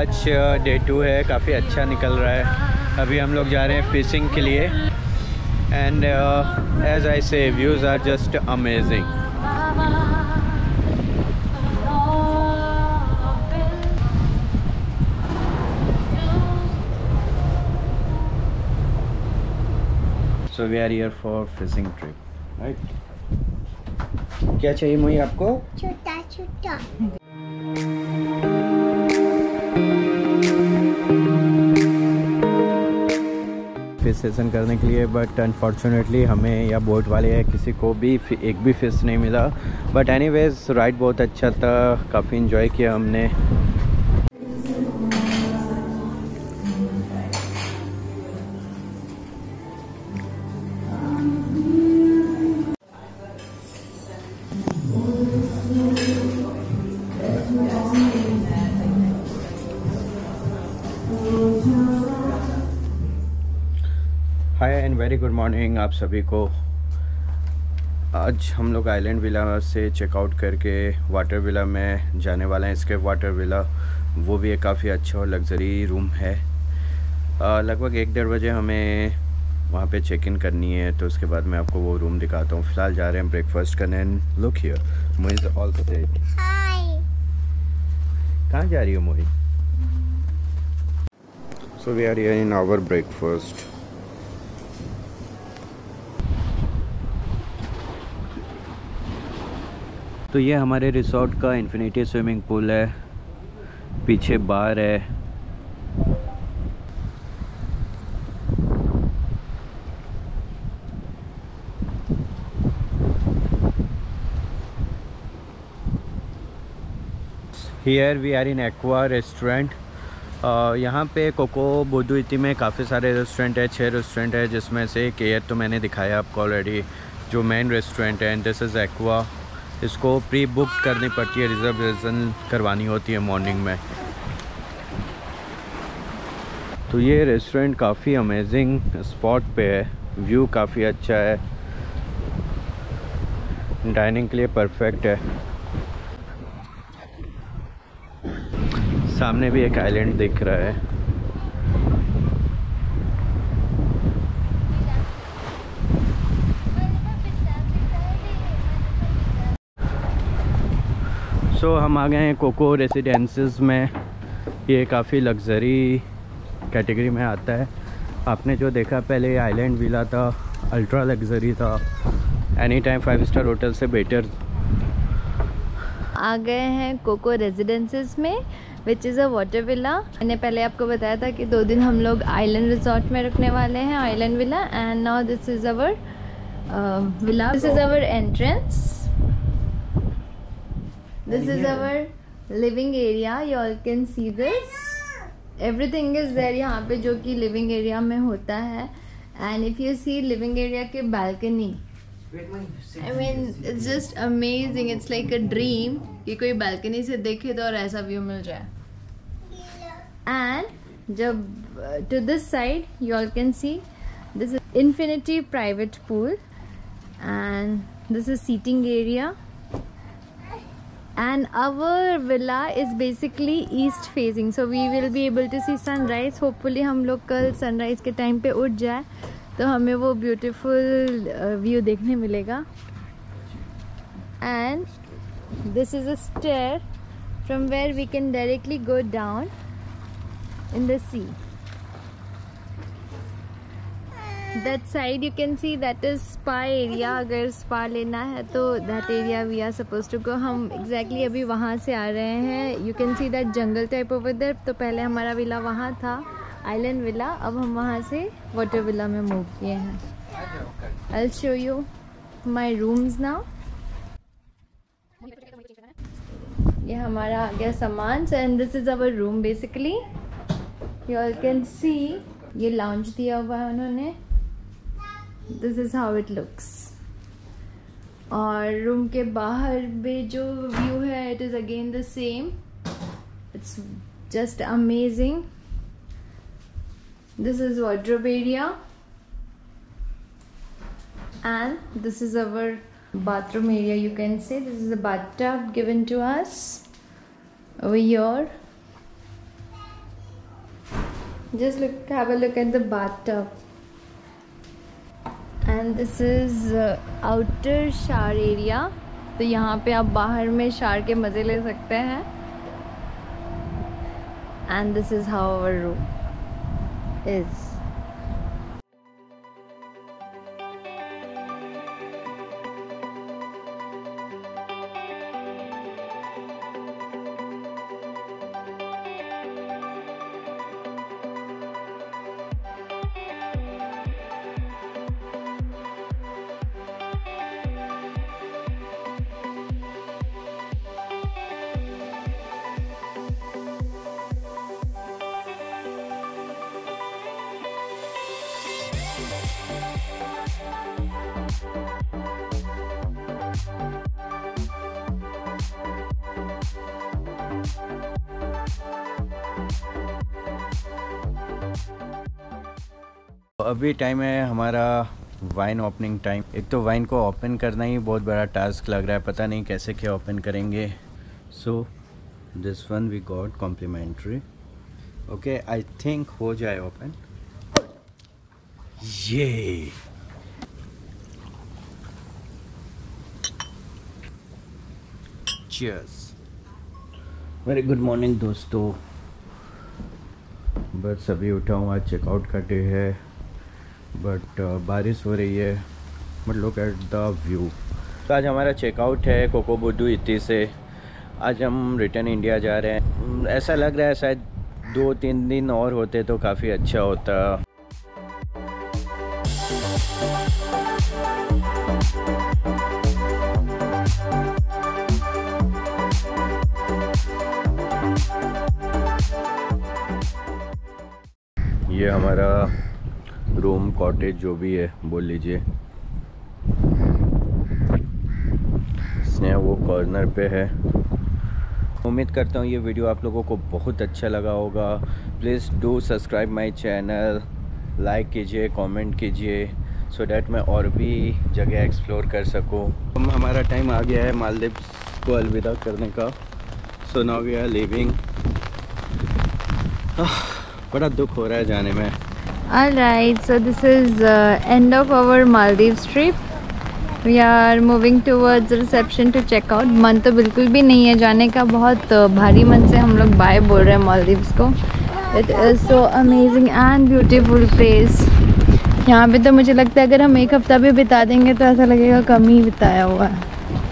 आज डे 2 है, काफ़ी अच्छा निकल रहा है। अभी हम लोग जा रहे हैं फिशिंग के लिए and as I say views are just amazing. So we are here for fishing trip, right? क्या चाहिए मोई आपको? छोटा छोटा। फिश सेशन करने के लिए, बट अनफॉर्चुनेटली हमें या बोट वाले या किसी को भी एक भी फिश नहीं मिला। बट एनीवेज राइड बहुत अच्छा था, काफ़ी इन्जॉय किया हमने। Hi and very good morning आप सभी को। आज हम लोग आइलैंड विला से चेकआउट करके वाटर विला में जाने वाले हैं। इसके वाटर विला वो भी एक काफ़ी अच्छा और लग्जरी रूम है। लगभग 1-1:30 बजे हमें वहाँ पे चेक इन करनी है, तो उसके बाद मैं आपको वो रूम दिखाता हूँ। फ़िलहाल जा रहे हैं ब्रेकफास्ट करने। And look here, Moi is all set. Hi. कहाँ जा रही हो Moi? So we are here in our breakfast. तो ये हमारे रिसोर्ट का इन्फिनिटी स्विमिंग पूल है, पीछे बार है। Here we are in Aqua restaurant. यहाँ पे कोको बुदुइती में काफ़ी सारे रेस्टोरेंट है, 6 रेस्टोरेंट है, जिसमें से एक एयर तो मैंने दिखाया आपको ऑलरेडी, जो मेन रेस्टोरेंट है। And this is Aqua. इसको प्री बुक करनी पड़ती है, रिजर्वेशन करवानी होती है मॉर्निंग में। तो ये रेस्टोरेंट काफ़ी अमेजिंग स्पॉट पे है, व्यू काफ़ी अच्छा है, डाइनिंग के लिए परफेक्ट है। सामने भी एक आइलैंड दिख रहा है। सो हम आ गए हैं कोको रेसिडेंसेस में। ये काफ़ी लग्जरी कैटेगरी में आता है। आपने जो देखा पहले आइलैंड विला था, अल्ट्रा लग्जरी था, एनी टाइम 5 स्टार होटल से बेटर। आ गए हैं कोको रेजिडेंसेस में, which is a water villa. मैंने पहले आपको बताया था कि 2 दिन हम लोग आइलैंड रिजॉर्ट में रुकने वाले हैं, island villa. And now this is our villa, this is our entrance, this is our living area. You all can see this, everything is there यहाँ पे, जो कि लिविंग एरिया में होता है। And if you see living area के balcony, I mean it's just amazing, it's like a dream कि कोई बालकनी से देखे तो और ऐसा व्यू मिल जाए। एंड जब to this side you all can see this is infinity private pool and this is seating area and our villa is basically east facing, so we will be able to see sunrise. hopefully हम लोग कल sunrise के time पे उठ जाए तो हमें वो ब्यूटीफुल व्यू देखने मिलेगा। And this is a stair from where we can directly go down in the sea. That side you can see, that is spa area. अगर स्पा लेना है तो that area we are suppose to go. हम exactly अभी वहाँ से आ रहे हैं। You can see that jungle type over there. तो पहले हमारा विला वहाँ था, आइलैंड विला, अब हम वहाँ से वाटर विला में मूव किए हैं। I'll show you my rooms now. ये हमारा आ गया सामान and this is our room basically. You all can see, ये लाउंज दिया हुआ है उन्होंने। This is how it looks. और रूम के बाहर भी जो व्यू है it is again the same, it's just amazing. This is wardrobe area and this is our bathroom area. You can say this is a bathtub given to us over here. Just have a look at the bathtub. And this is outer shower area. तो यहाँ पे आप बाहर में shower के मज़े ले सकते हैं. And this is how our room is. अभी टाइम है हमारा वाइन ओपनिंग टाइम. एक तो वाइन को ओपन करना ही बहुत बड़ा टास्क लग रहा है, पता नहीं कैसे क्या ओपन करेंगे. So this one we got complimentary. Okay, I think हो जाए ओपन. ये चीयर्स. वेरी गुड मॉर्निंग दोस्तों. बस अभी उठा हूँ, आज चेकआउट का डे है बट बारिश हो रही है. But look at the view. तो आज हमारा चेकआउट है कोकोबुडू इत्ती से. आज हम रिटर्न इंडिया जा रहे हैं. ऐसा लग रहा है शायद 2-3 दिन और होते तो काफ़ी अच्छा होता. ये हमारा रूम कॉटेज जो भी है बोल लीजिए. स्नेहा वो कॉर्नर पे है. उम्मीद करता हूँ ये वीडियो आप लोगों को बहुत अच्छा लगा होगा. Please do subscribe my channel, like कीजिए, कमेंट कीजिए सो डैट मैं और भी जगह एक्सप्लोर कर सकूँ. हमारा टाइम आ गया है मालदीव्स को अलविदा करने का. So now we are leaving. बड़ा दुख हो रहा है जाने में. Alright, so this is end of our Maldives trip. We are moving towards reception to check out. मन तो बिल्कुल भी नहीं है जाने का. बहुत भारी मन से हम लोग बाय बोल रहे हैं मालदीव्स को. It is so amazing and beautiful place. यहाँ पे तो मुझे लगता है अगर हम एक हफ्ता भी बिता देंगे तो ऐसा लगेगा कम ही बिताया हुआ है.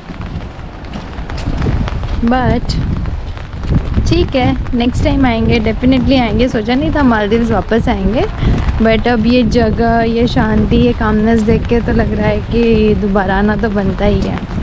बट ठीक है, नेक्स्ट टाइम आएंगे, डेफिनेटली आएंगे. सोचा नहीं था मालदीव्स वापस आएंगे बट अब ये जगह, ये शांति, ये कामनेस देख के तो लग रहा है कि दोबारा आना तो बनता ही है.